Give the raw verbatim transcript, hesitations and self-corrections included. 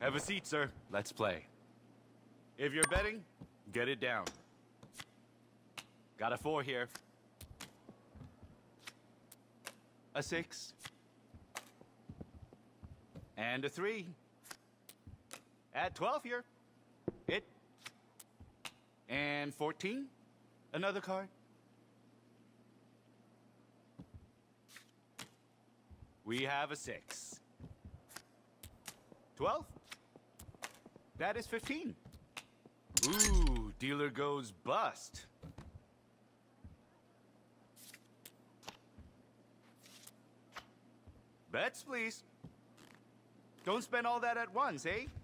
Have a seat, sir. Let's play. If you're betting, get it down. Got a four here. A six. And a three. At twelve here. It. And fourteen. Another card. We have a six. twelve. That is fifteen. Ooh, dealer goes bust. Bets, please. Don't spend all that at once, eh?